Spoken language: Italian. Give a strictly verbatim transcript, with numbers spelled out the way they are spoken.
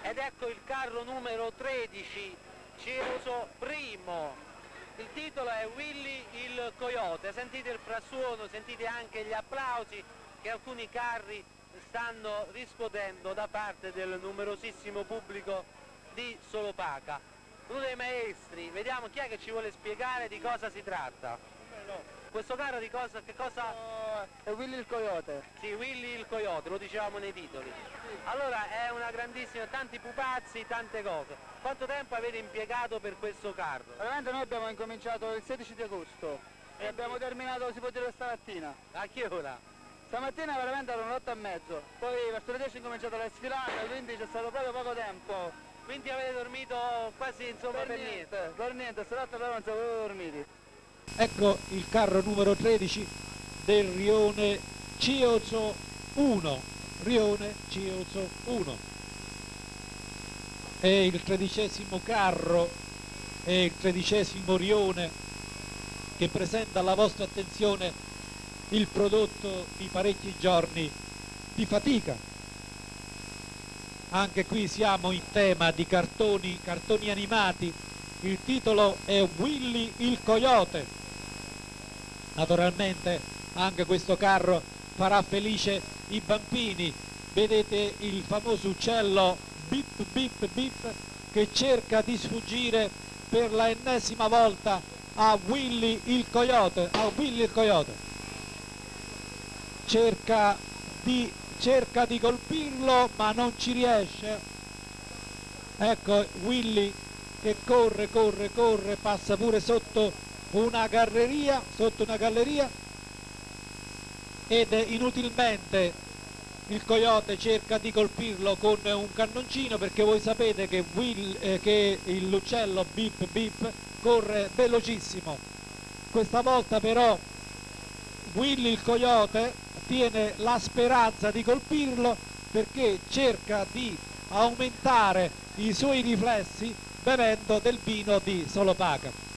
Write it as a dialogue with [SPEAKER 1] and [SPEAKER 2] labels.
[SPEAKER 1] Ed ecco il carro numero tredici, Ceoso Primo. Il titolo è Willy il Coyote. Sentite il frastuono, sentite anche gli applausi che alcuni carri stanno riscuotendo da parte del numerosissimo pubblico di Solopaca. Uno dei maestri, vediamo chi è che ci vuole spiegare di cosa si tratta. Questo carro di cosa, che cosa...
[SPEAKER 2] Oh, è Willy il Coyote.
[SPEAKER 1] Sì, Willy il Coyote, lo dicevamo nei titoli. Allora è una grandissima, tanti pupazzi, tante cose. Quanto tempo avete impiegato per questo carro?
[SPEAKER 2] Veramente noi abbiamo incominciato il sedici di agosto e abbiamo terminato, si può dire, stamattina.
[SPEAKER 1] A che ora?
[SPEAKER 2] Stamattina veramente erano otto e mezzo, poi verso le dieci è incominciato la sfilata, quindi c'è stato proprio poco tempo.
[SPEAKER 1] Quindi avete dormito quasi, insomma, per,
[SPEAKER 2] Per
[SPEAKER 1] niente?
[SPEAKER 2] niente, per niente, stanotte però non siamo dormiti.
[SPEAKER 3] Ecco il carro numero tredici del rione Ceoso uno, rione Ceoso uno. È il tredicesimo carro, è il tredicesimo rione che presenta alla vostra attenzione il prodotto di parecchi giorni di fatica. Anche qui siamo in tema di cartoni, cartoni animati. Il titolo è Willy il Coyote. Naturalmente anche questo carro farà felice i bambini. Vedete il famoso uccello bip bip bip che cerca di sfuggire per la ennesima volta a Willy il Coyote, a Willy il Coyote. Cerca di, cerca di colpirlo ma non ci riesce. Ecco Willy che corre, corre, corre, passa pure sotto una galleria, sotto una galleria ed inutilmente il Coyote cerca di colpirlo con un cannoncino, perché voi sapete che, Will, eh, che l'uccello bip bip corre velocissimo. Questa volta però Willy il Coyote tiene la speranza di colpirlo, perché cerca di aumentare i suoi riflessi bevendo del vino di Solopaca.